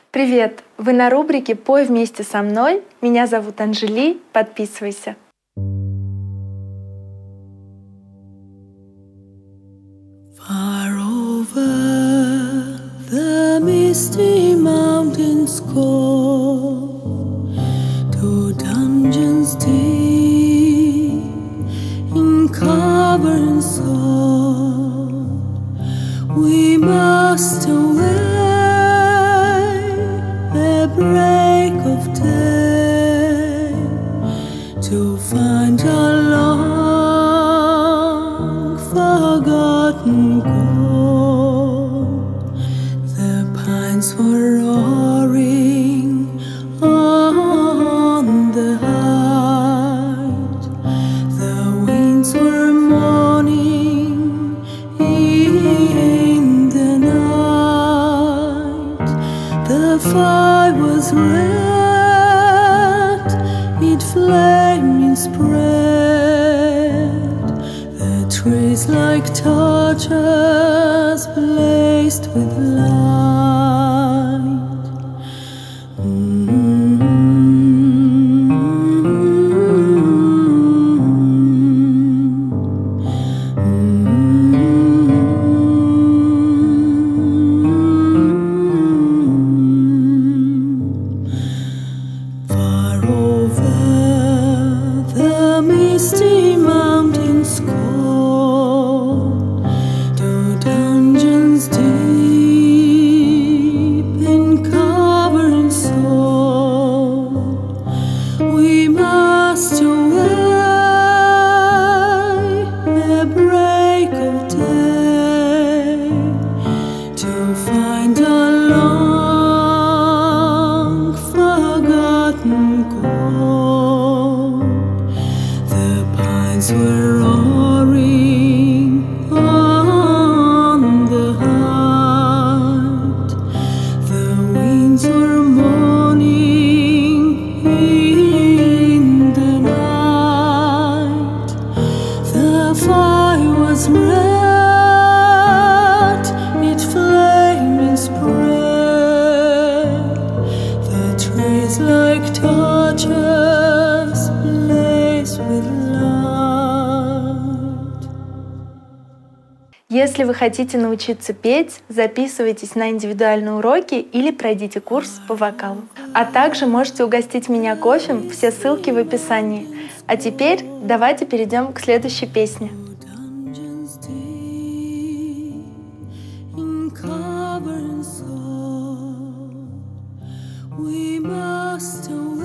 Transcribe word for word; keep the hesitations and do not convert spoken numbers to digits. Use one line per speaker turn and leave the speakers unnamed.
Привет! Вы на рубрике «Пой вместе со мной». Меня зовут Анжели. Подписывайся.
Far over the misty mountains go to dungeons deep in cavern soul. We must away a break of day to find our long forgotten gold. The pines were roaring on the height, the winds were mourning in the night. The fire was red, it flaming spread, the trees like torches blazed with light. Far over the misty mountains go to dungeons deep in cavern soul. We must away a break of day to find our long forgotten gold. The pines were roaring on the height, the winds were mourning in the night. The fire was red, it flaming spread, the trees like torches blaze with light.
Если вы хотите научиться петь, записывайтесь на индивидуальные уроки или пройдите курс по вокалу. А также можете угостить меня кофе, все ссылки в описании. А теперь давайте перейдем к следующей песне.
Dungeons deep in cavern soul. We must away